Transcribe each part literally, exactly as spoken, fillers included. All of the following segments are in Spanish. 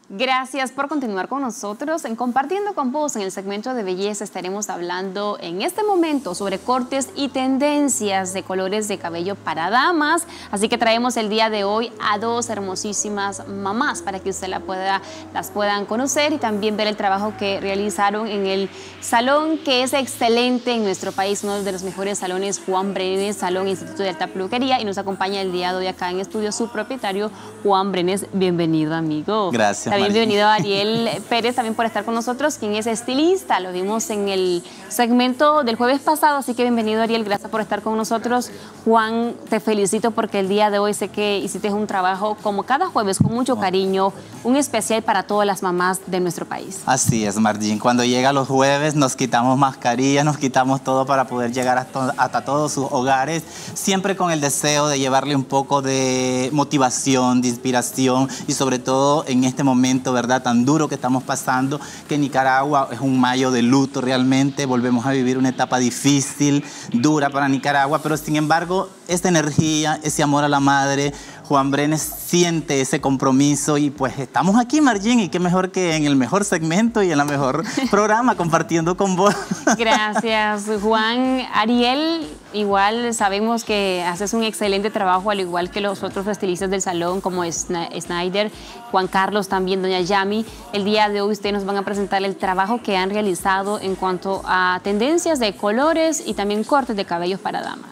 Gracias por continuar con nosotros. En Compartiendo con Vos, en el segmento de belleza, estaremos hablando en este momento sobre cortes y tendencias de colores de cabello para damas. Así que traemos el día de hoy a dos hermosísimas mamás para que usted la pueda, las puedan conocer y también ver el trabajo que realizaron en el salón, que es excelente en nuestro país, uno de los mejores salones, Juan Brenes, Salón Instituto de Alta Peluquería, y nos acompaña el día de hoy acá en estudio su propietario, Juan Brenes. Bienvenido, amigo. Gracias. También bienvenido a Ariel Pérez, también por estar con nosotros, quien es estilista. Lo vimos en el segmento del jueves pasado, así que bienvenido, Ariel. Gracias por estar con nosotros. Juan, te felicito porque el día de hoy sé que hiciste un trabajo, como cada jueves, con mucho cariño, un especial para todas las mamás de nuestro país. Así es, Marjín. Cuando llega los jueves nos quitamos mascarillas, nos quitamos todo para poder llegar hasta, hasta todos sus hogares, siempre con el deseo de llevarle un poco de motivación, de inspiración y sobre todo en este momento, ¿verdad?, tan duro que estamos pasando, que Nicaragua es un mayo de luto realmente. Volvemos a vivir una etapa difícil, dura para Nicaragua, pero sin embargo, esta energía, ese amor a la madre, Juan Brenes siente ese compromiso y pues estamos aquí, Marjín, y qué mejor que en el mejor segmento y en el mejor programa, Compartiendo con Vos. Gracias, Juan. Ariel, igual sabemos que haces un excelente trabajo, al igual que los otros estilistas del salón, como Snyder, Juan Carlos, también doña Yami. El día de hoy ustedes nos van a presentar el trabajo que han realizado en cuanto a tendencias de colores y también cortes de cabellos para damas.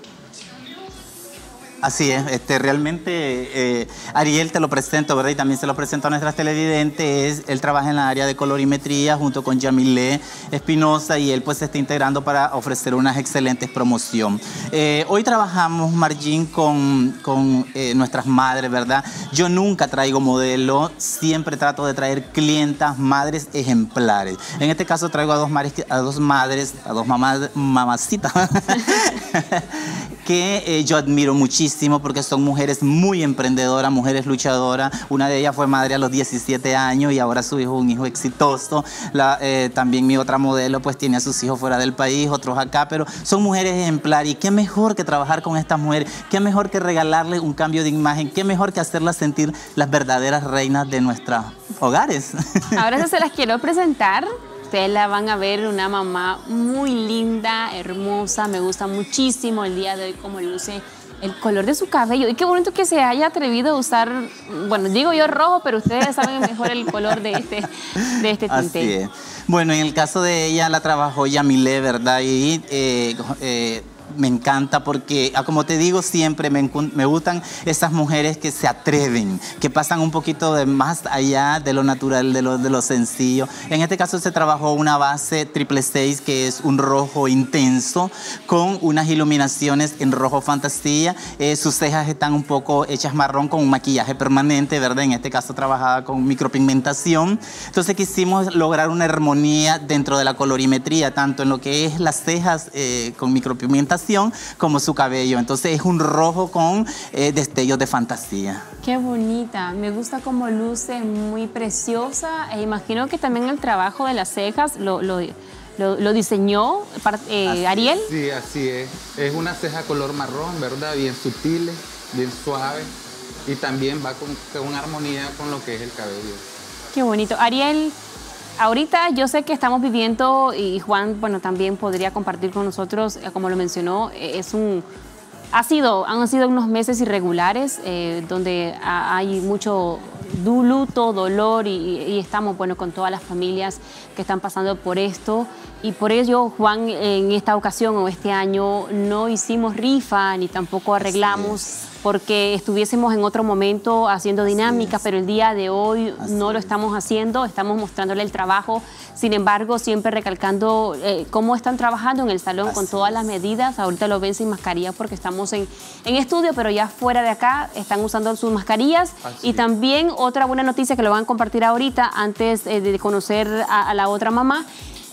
Así es, este, realmente eh, Ariel, te lo presento, ¿verdad? Y también se lo presento a nuestras televidentes. Él trabaja en la área de colorimetría junto con Yamile Espinosa y él pues se está integrando para ofrecer unas excelentes promoción. Eh, hoy trabajamos, Marjín, con, con eh, nuestras madres, ¿verdad? Yo nunca traigo modelo, siempre trato de traer clientas, madres ejemplares. En este caso traigo a dos madres, a dos, madres, a dos mamás, mamacitas, que eh, yo admiro muchísimo porque son mujeres muy emprendedoras, mujeres luchadoras. Una de ellas fue madre a los diecisiete años y ahora su hijo es un hijo exitoso. La, eh, también mi otra modelo pues tiene a sus hijos fuera del país, otros acá, pero son mujeres ejemplares. Y qué mejor que trabajar con estas mujeres, qué mejor que regalarles un cambio de imagen, qué mejor que hacerlas sentir las verdaderas reinas de nuestros hogares. Ahora se las quiero presentar. Ustedes la van a ver, una mamá muy linda, hermosa. Me gusta muchísimo el día de hoy cómo luce el color de su cabello. Y qué bonito que se haya atrevido a usar, bueno, digo yo rojo, pero ustedes saben mejor el color de este, de este tinte. Así es. Bueno, en el caso de ella la trabajó Yamile, ¿verdad? Y eh, eh, me encanta porque, como te digo siempre, me, me gustan esas mujeres que se atreven, que pasan un poquito de más allá de lo natural, de lo, de lo sencillo. En este caso se trabajó una base triple seis que es un rojo intenso con unas iluminaciones en rojo fantasía. Eh, sus cejas están un poco hechas marrón con un maquillaje permanente, ¿verdad? En este caso trabajada con micropigmentación. Entonces quisimos lograr una armonía dentro de la colorimetría, tanto en lo que es las cejas eh, con micropigmentación como su cabello. Entonces es un rojo con eh, destellos de fantasía. Qué bonita, me gusta cómo luce, muy preciosa. E imagino que también el trabajo de las cejas lo, lo, lo, lo diseñó eh, Ariel. Sí, así es. Es una ceja color marrón, ¿verdad? Bien sutil, bien suave y también va con, con armonía con lo que es el cabello. Qué bonito. Ariel, ahorita yo sé que estamos viviendo, y Juan, bueno, también podría compartir con nosotros, como lo mencionó, es un, ha sido, han sido unos meses irregulares, eh, donde hay mucho luto, dolor, y, y estamos, bueno, con todas las familias que están pasando por esto. Y por ello, Juan, en esta ocasión o este año no hicimos rifa ni tampoco arreglamos porque estuviésemos en otro momento haciendo dinámicas, pero el día de hoy Así no lo estamos haciendo, estamos mostrándole el trabajo. Sin embargo, siempre recalcando eh, cómo están trabajando en el salón Así con todas las medidas. Ahorita lo ven sin mascarilla porque estamos en, en estudio, pero ya fuera de acá están usando sus mascarillas. Así. Y también otra buena noticia que lo van a compartir ahorita antes eh, de conocer a, a la otra mamá.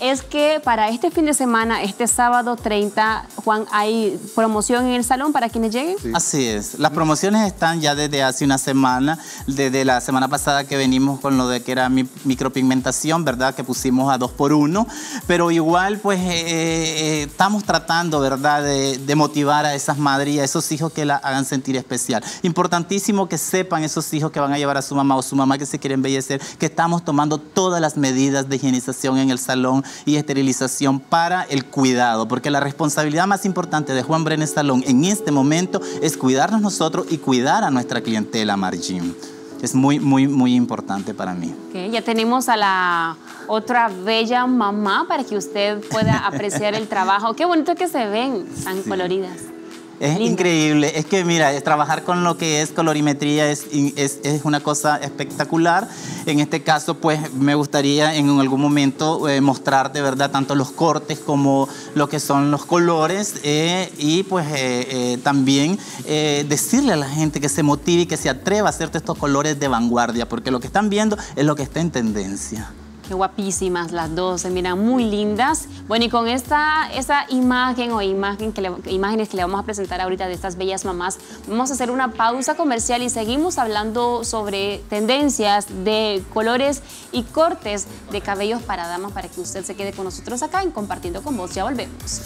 es que para este fin de semana, este sábado treinta, Juan, hay promoción en el salón para quienes lleguen. Sí. Así es. Las promociones están ya desde hace una semana, desde la semana pasada que venimos con lo de que era mi micropigmentación, ¿verdad? Que pusimos a dos por uno, pero igual pues eh, eh, estamos tratando, ¿verdad? De, de motivar a esas madres y a esos hijos que la hagan sentir especial. Importantísimo que sepan esos hijos que van a llevar a su mamá o su mamá que se quiere embellecer, que estamos tomando todas las medidas de higienización en el salón y esterilización para el cuidado, porque la responsabilidad más importante de Juan Brenes Salón en este momento es cuidarnos nosotros y cuidar a nuestra clientela, Margin. Es muy, muy, muy importante para mí. Okay, ya tenemos a la otra bella mamá para que usted pueda apreciar el trabajo. Qué bonito que se ven, tan sí. coloridas. Es Linda. Increíble, es que mira, es trabajar con lo que es colorimetría es, es, es una cosa espectacular. En este caso, pues me gustaría en algún momento eh, mostrarte, ¿verdad? Tanto los cortes como lo que son los colores eh, y pues eh, eh, también eh, decirle a la gente que se motive y que se atreva a hacerte estos colores de vanguardia, porque lo que están viendo es lo que está en tendencia. Qué guapísimas las dos, se miran muy lindas. Bueno, y con esta esa imagen o imagen que le, imágenes que le vamos a presentar ahorita de estas bellas mamás, vamos a hacer una pausa comercial y seguimos hablando sobre tendencias de colores y cortes de cabellos para damas para que usted se quede con nosotros acá en Compartiendo con Vos. Ya volvemos.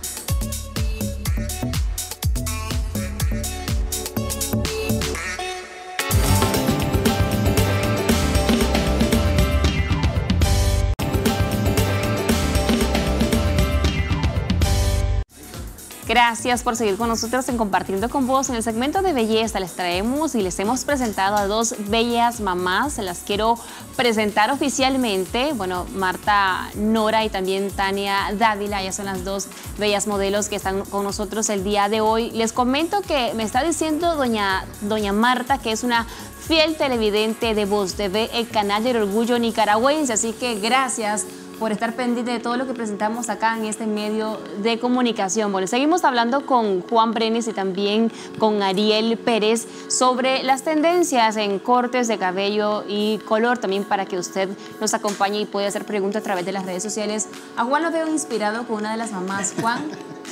Gracias por seguir con nosotros en Compartiendo con Vos. En el segmento de belleza les traemos y les hemos presentado a dos bellas mamás. Se las quiero presentar oficialmente. Bueno, Marta Nora y también Tania Dávila, ellas son las dos bellas modelos que están con nosotros el día de hoy. Les comento que me está diciendo doña, doña Marta que es una fiel televidente de Voz T V, el canal del orgullo nicaragüense. Así que gracias por estar pendiente de todo lo que presentamos acá en este medio de comunicación. Bueno, seguimos hablando con Juan Brenes y también con Ariel Pérez sobre las tendencias en cortes de cabello y color, también para que usted nos acompañe y pueda hacer preguntas a través de las redes sociales. A Juan lo veo inspirado con una de las mamás. Juan.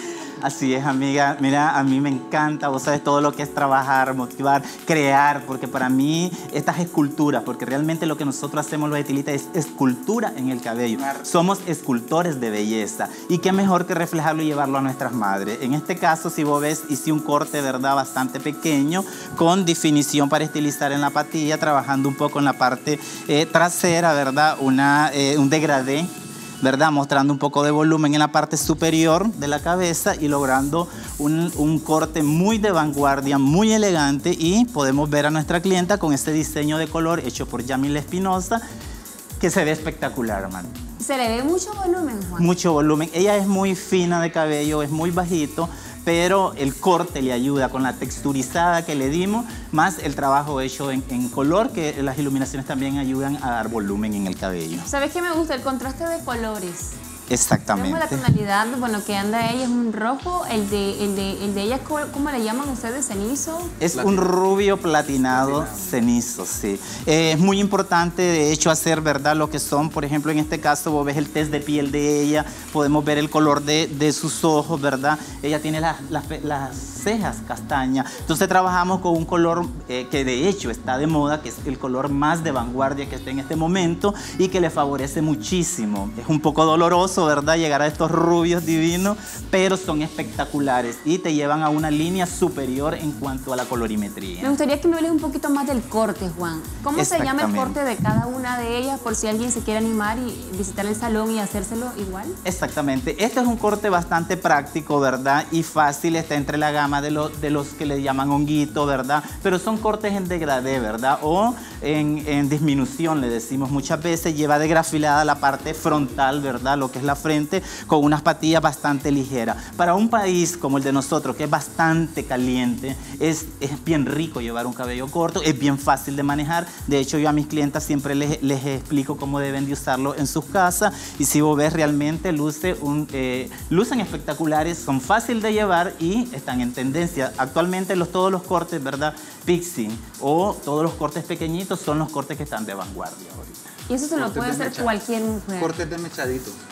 Así es, amiga. Mira, a mí me encanta, vos sabes, todo lo que es trabajar, motivar, crear, porque para mí estas esculturas, porque realmente lo que nosotros hacemos los estilitas es escultura en el cabello. Somos escultores de belleza. Y qué mejor que reflejarlo y llevarlo a nuestras madres. En este caso, si vos ves, hice un corte, ¿verdad?, bastante pequeño, con definición para estilizar en la patilla, trabajando un poco en la parte eh, trasera, ¿verdad?, Una, eh, un degradé, ¿verdad? Mostrando un poco de volumen en la parte superior de la cabeza y logrando un, un corte muy de vanguardia, muy elegante, y podemos ver a nuestra clienta con este diseño de color hecho por Yamile Espinosa que se ve espectacular, hermano. Se le ve mucho volumen, Juan. Mucho volumen. Ella es muy fina de cabello, es muy bajito, pero el corte le ayuda con la texturizada que le dimos, más el trabajo hecho en, en color, que las iluminaciones también ayudan a dar volumen en el cabello. ¿Sabes qué me gusta? El contraste de colores. Exactamente. Vemos la tonalidad, bueno, que anda ella es un rojo, el de, el de, el de ella, ¿cómo, ¿cómo le llaman ustedes? ¿Cenizo? Es un rubio platinado, platinado. cenizo, sí. Eh, es muy importante, de hecho, hacer, ¿verdad?, lo que son, por ejemplo, en este caso, vos ves el test de piel de ella, podemos ver el color de, de sus ojos, ¿verdad? Ella tiene las, las, las cejas castañas. Entonces trabajamos con un color eh, que de hecho está de moda, que es el color más de vanguardia que está en este momento y que le favorece muchísimo. Es un poco doloroso, ¿verdad?, llegar a estos rubios divinos, pero son espectaculares y te llevan a una línea superior en cuanto a la colorimetría. Me gustaría que me hables un poquito más del corte, Juan. ¿Cómo se llama el corte de cada una de ellas, por si alguien se quiere animar y visitar el salón y hacérselo igual? Exactamente. Este es un corte bastante práctico, ¿verdad?, y fácil, está entre la gama de, lo, de los que le llaman honguito, ¿verdad?, pero son cortes en degradé, ¿verdad?, o en, en disminución, le decimos muchas veces. Lleva degrafilada la parte frontal, ¿verdad?, lo que es la frente, con unas patillas bastante ligeras. Para un país como el de nosotros, que es bastante caliente, es, es bien rico llevar un cabello corto, es bien fácil de manejar. De hecho, yo a mis clientas siempre les, les explico cómo deben de usarlo en sus casas, y si vos ves, realmente luce un, eh, lucen espectaculares, son fáciles de llevar y están en tendencia. Actualmente los, todos los cortes, ¿verdad?, Pixie o todos los cortes pequeñitos son los cortes que están de vanguardia ahorita. Y eso se lo puede hacer cualquier mujer. Cortes de mechadito.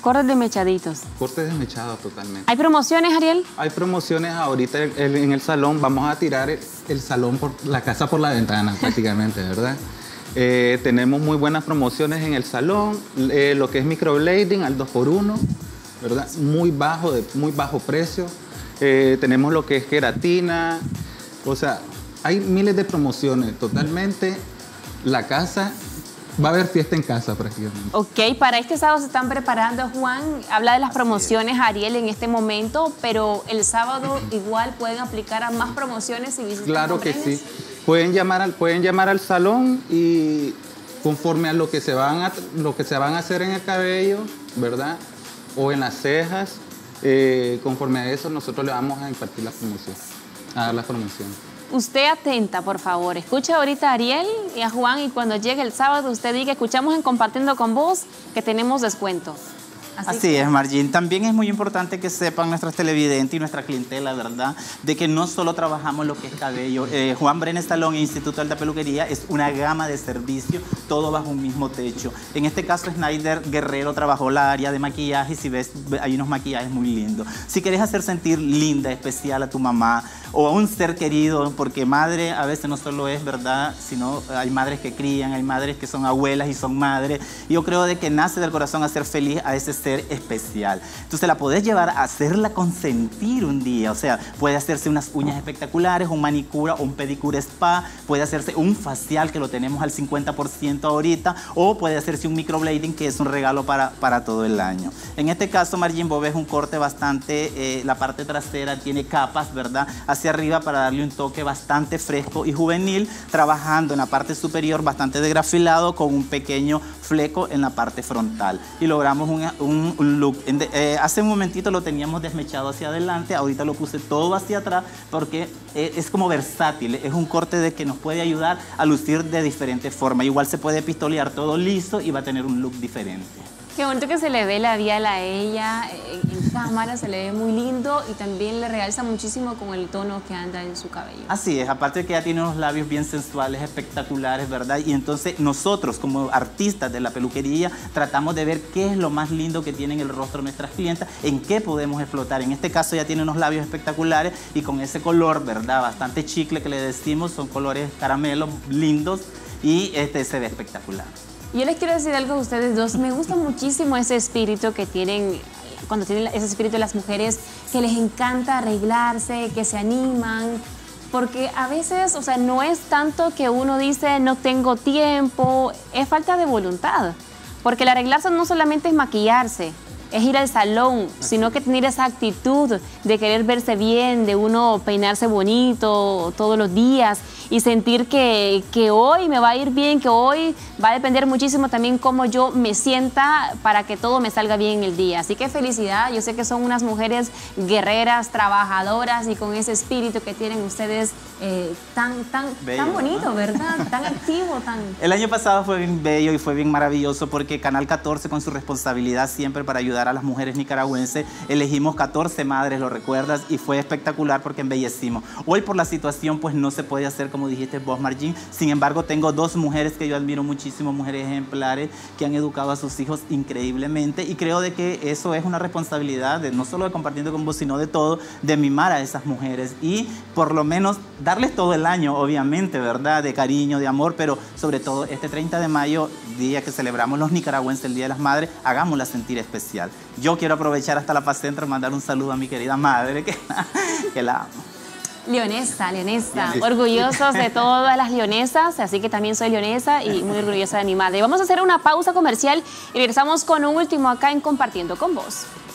cortes desmechaditos. Cortes desmechados totalmente. ¿Hay promociones, Ariel? Hay promociones ahorita en, en el salón. Vamos a tirar el, el salón, por la casa por la ventana prácticamente, ¿verdad? Eh, tenemos muy buenas promociones en el salón. Eh, lo que es microblading al dos por uno, ¿verdad? Muy bajo, de muy bajo precio. Eh, tenemos lo que es queratina. O sea, hay miles de promociones. Totalmente la casa... Va a haber fiesta en casa prácticamente. Ok, para este sábado se están preparando. Juan habla de las Así promociones, es. Ariel, en este momento, pero el sábado igual pueden aplicar a más promociones y visitar. Claro que sí. Pueden llamar, al, pueden llamar al salón y conforme a lo que, se van a, lo que se van a hacer en el cabello, ¿verdad? O en las cejas, eh, conforme a eso nosotros le vamos a impartir la promoción, a dar las promociones. Usted atenta, por favor. Escucha ahorita a Ariel y a Juan y cuando llegue el sábado usted diga, escuchamos en Compartiendo con Vos que tenemos descuento. Así, Así que... es, Margin. También es muy importante que sepan nuestras televidentes y nuestra clientela, ¿verdad? De que no solo trabajamos lo que es cabello. Eh, Juan Brenes Salón e Instituto de Alta Peluquería es una gama de servicios, todo bajo un mismo techo. En este caso, Snyder Guerrero trabajó la área de maquillaje y si ves, hay unos maquillajes muy lindos. Si quieres hacer sentir linda, especial a tu mamá o a un ser querido, porque madre a veces no solo es, ¿verdad? Sino hay madres que crían, hay madres que son abuelas y son madres. Y yo creo de que nace del corazón hacer feliz a ese ser especial. Entonces la podés llevar a hacerla consentir un día, o sea, puede hacerse unas uñas espectaculares, un manicura o un pedicure spa, puede hacerse un facial que lo tenemos al cincuenta por ciento ahorita, o puede hacerse un microblading que es un regalo para, para todo el año. En este caso, Margin Bob es un corte bastante, eh, la parte trasera tiene capas, ¿verdad? Hacia arriba para darle un toque bastante fresco y juvenil, trabajando en la parte superior bastante degrafilado con un pequeño fleco en la parte frontal. Y logramos un, un, un look. Eh, hace un momentito lo teníamos desmechado hacia adelante, ahorita lo puse todo hacia atrás porque eh, es como versátil, es un corte de que nos puede ayudar a lucir de diferentes formas. Igual se puede pistolear todo liso y va a tener un look diferente. Qué bonito que se le ve labial a ella, en, en cámara se le ve muy lindo y también le realza muchísimo con el tono que anda en su cabello. Así es, aparte de que ella tiene unos labios bien sensuales, espectaculares, ¿verdad? Y entonces nosotros como artistas de la peluquería tratamos de ver qué es lo más lindo que tiene en el rostro de nuestras clientas, en qué podemos explotar. En este caso ella tiene unos labios espectaculares y con ese color, ¿verdad? Bastante chicle que le decimos, son colores caramelos lindos y este se ve espectacular. Yo les quiero decir algo a ustedes dos. Me gusta muchísimo ese espíritu que tienen, cuando tienen ese espíritu de las mujeres, que les encanta arreglarse, que se animan. Porque a veces, o sea, no es tanto que uno dice no tengo tiempo, es falta de voluntad. Porque el arreglarse no solamente es maquillarse, es ir al salón, sino que tener esa actitud de querer verse bien, de uno peinarse bonito todos los días y sentir que, que hoy me va a ir bien, que hoy va a depender muchísimo también cómo yo me sienta para que todo me salga bien en el día. Así que felicidad, yo sé que son unas mujeres guerreras, trabajadoras y con ese espíritu que tienen ustedes eh, tan, tan, bello, tan bonito, ¿no? ¿Verdad? Tan activo, tan... El año pasado fue bien bello y fue bien maravilloso porque Canal catorce con su responsabilidad siempre para ayudar a las mujeres nicaragüenses, elegimos catorce madres, lo recuerdas, y fue espectacular porque embellecimos. Hoy por la situación pues no se puede hacer como dijiste vos, Margin. Sin embargo, tengo dos mujeres que yo admiro muchísimo, mujeres ejemplares que han educado a sus hijos increíblemente y creo de que eso es una responsabilidad de no solo de Compartiendo con Vos, sino de todo, de mimar a esas mujeres y por lo menos darles todo el año, obviamente, ¿verdad? De cariño, de amor, pero sobre todo este treinta de mayo, día que celebramos los nicaragüenses, el Día de las Madres, hagámosla sentir especial. Yo quiero aprovechar hasta la Paz Centro, mandar un saludo a mi querida madre, que, que la amo. Leonesa, leonesa, orgullosos de todas las leonesas, así que también soy leonesa y muy orgullosa de mi madre. Vamos a hacer una pausa comercial y regresamos con un último acá en Compartiendo con Vos.